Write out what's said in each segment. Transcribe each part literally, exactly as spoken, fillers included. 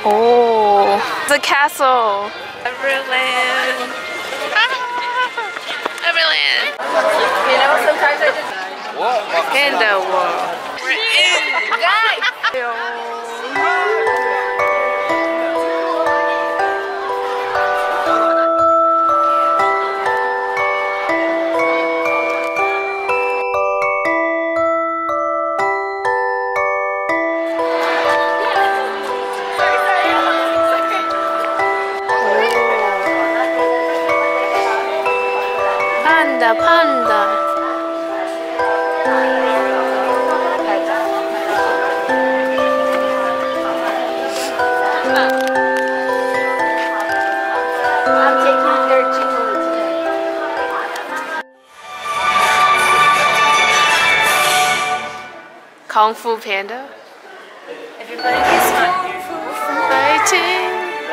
Oh, the castle. Everland. Ah, Everland. You know, sometimes I just... What? Panda world. We're in, guys! Panda, panda. I'm taking their chicken today. Kung Fu Panda. Everybody gets fun. Fighting.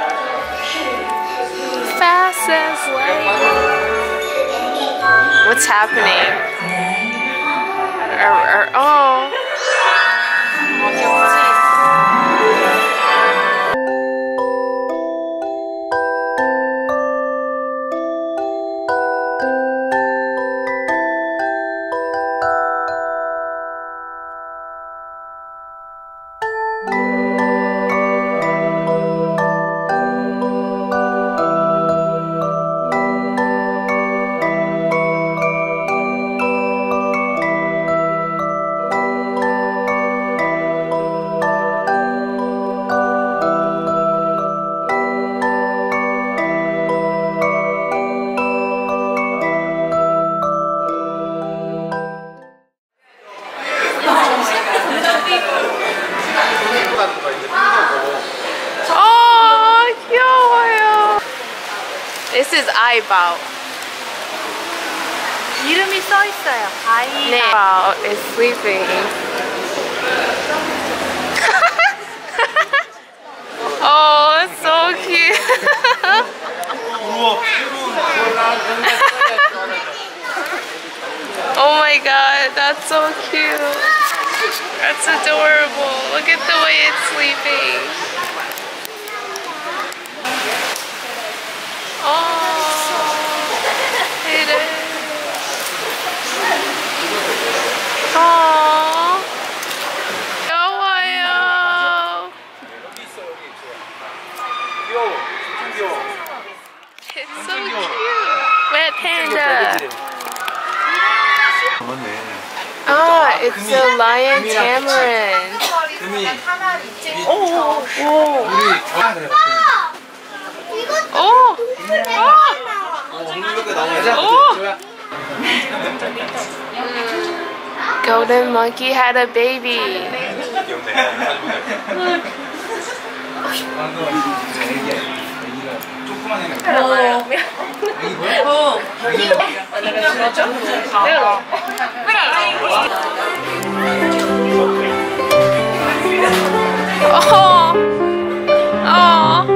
Fast as lightning. What's happening? Er, er, oh. Oh, 귀여워요. This is eyeball. 이름이 써 있어요. 아이. 네. Eyeball is sleeping. Oh, it's so cute. Oh my god, that's so cute. That's adorable. Look at the way it's sleeping. Oh, it is. Oh, 귀여워요. It's so cute. Red panda. Ah, it's a lion tamarin. Oh, oh. Oh, oh. Golden monkey had a baby. Oh, oh.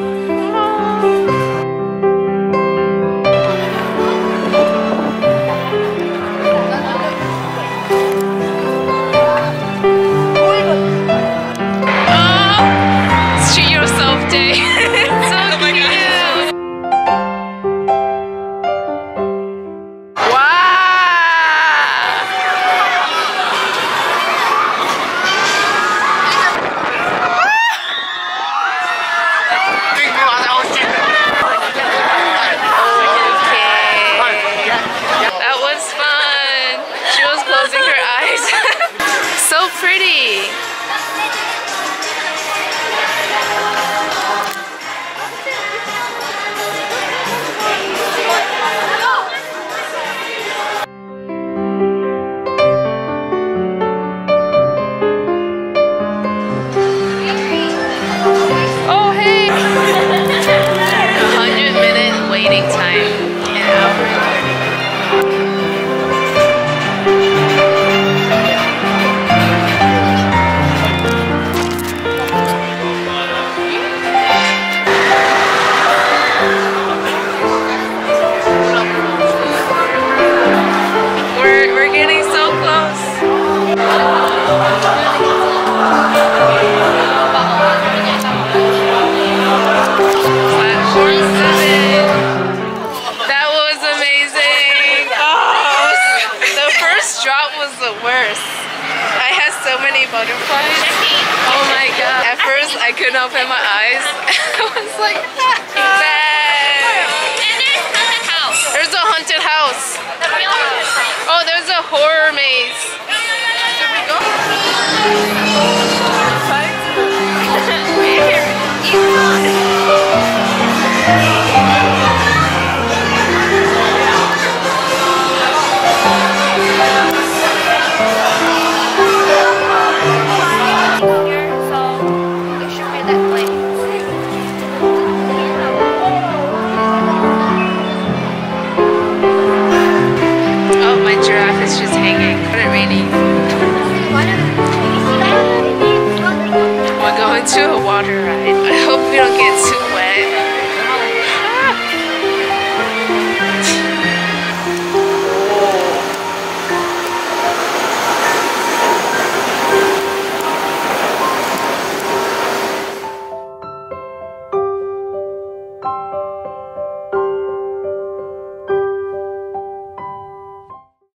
Treat yourself day. It's so cute. Wow. I couldn't open my eyes. I was like, bad. And there's haunted house. There's a haunted house. The real haunted house. Oh, there's a horror maze. Should we go? Oh, my giraffe is just hanging. Is it raining? We're going to a water ride. I hope we don't get too